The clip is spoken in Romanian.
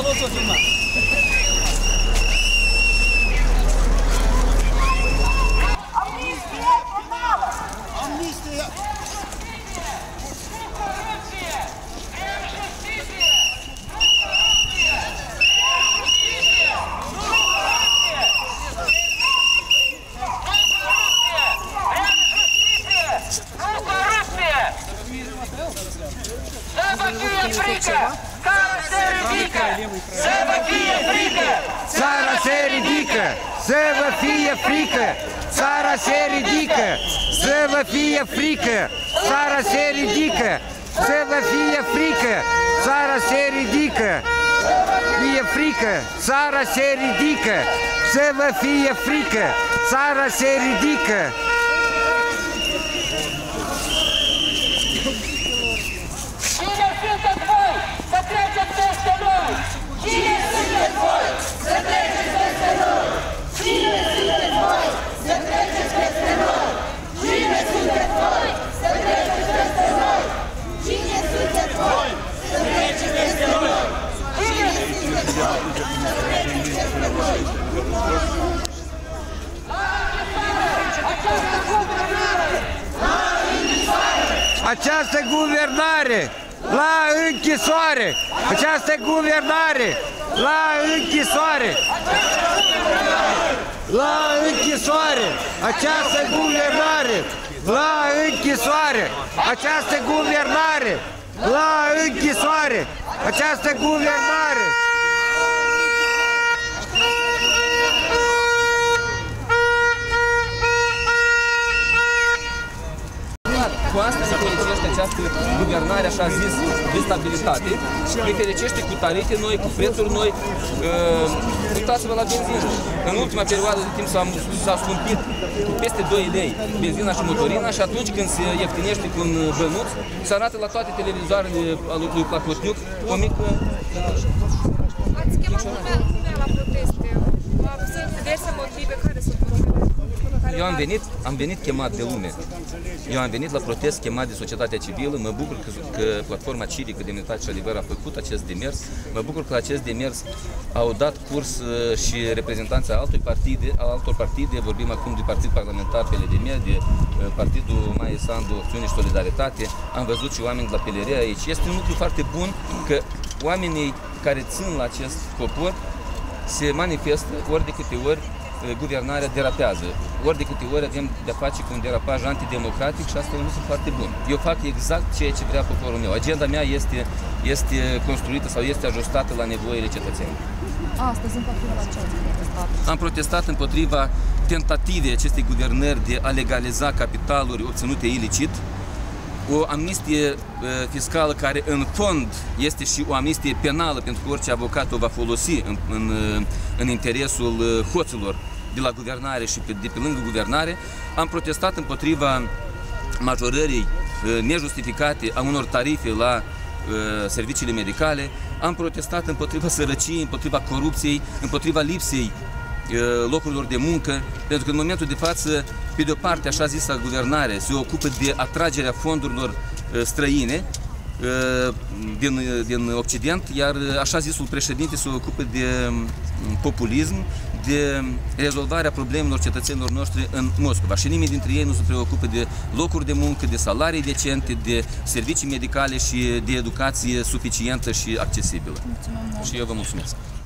Salut, să filma! Amnistie totală! Amnistie! Corupție! Injustiție! Nu corupție! Injustiție! Nu corupție! Injustiție! Nu corupție! Să vă fie frică! Țara se ridică! Să vă fie frică! Țara se ridică! Să vă fie frică! Țara se ridică! Să vă fie frică! Țara se ridică! Să vă fie frică! Țara se ridică! Fie frică! Țara se ridică! Să vă fie frică! Țara se ridică! Cine sunteți voi să treceți peste noi? Cine sunteți voi să treceți peste noi? Cine sunteți voi să treceți peste noi? Cine sunteți voi să treceți peste noi? Cine sunteți voi să treceți peste noi? Cine sunteți voi să treceți peste noi? Această guvernare la închisoare! Această guvernare la închisoare! La închisoare! Această guvernare la închisoare! Această guvernare la închisoare! Această guvernare! Cu asta se fericește această guvernare, așa zis, de stabilitate, ne fericește cu tarife noi, cu prețuri noi. Uitați-vă la benzină. În ultima perioadă de timp s-a scumpit cu peste 2 lei benzina și motorina și atunci când se ieftinește cu un bănuț, se arată la toate televizoarele lui Placotniuc o mică... Ați chemat lumea la proteste. Sunt diverse motive care sunt motivele. Eu am venit chemat de lume. Eu am venit la protest chemat de societatea civilă. Mă bucur că Platforma Civică Demnitate și Adevăr a făcut acest demers. Mă bucur că acest demers au dat curs și reprezentanța altor partide. Vorbim acum de Partid Parlamentar PLDM, de Partidul Maie Sandu, Acțiune și Solidaritate. Am văzut și oameni de la PLR aici. Este un lucru foarte bun că oamenii care țin la acest popor se manifestă ori de câte ori guvernarea derapează. Ori de câte ori avem de-a face cu un derapaj antidemocratic și asta e un lucru foarte bun. Eu fac exact ceea ce vrea poporul meu. Agenda mea este construită sau este ajustată la nevoile cetățenilor. Astăzi, împotriva la ce ați protestat? Am protestat împotriva tentativei acestei guvernări de a legaliza capitaluri obținute ilicit, o amnistie fiscală care în fond este și o amnistie penală pentru că orice avocat o va folosi în interesul hoților de la guvernare și de pe lângă guvernare. Am protestat împotriva majorării nejustificate a unor tarife la serviciile medicale. Am protestat împotriva sărăciei, împotriva corupției, împotriva lipsei locurilor de muncă, pentru că în momentul de față, pe de o parte, așa zisa guvernare se ocupă de atragerea fondurilor străine din Occident, iar așa zisul președinte se ocupă de populism, de rezolvarea problemelor cetățenilor noștri în Moscova. Și nimeni dintre ei nu se preocupă de locuri de muncă, de salarii decente, de servicii medicale și de educație suficientă și accesibilă. Și eu vă mulțumesc.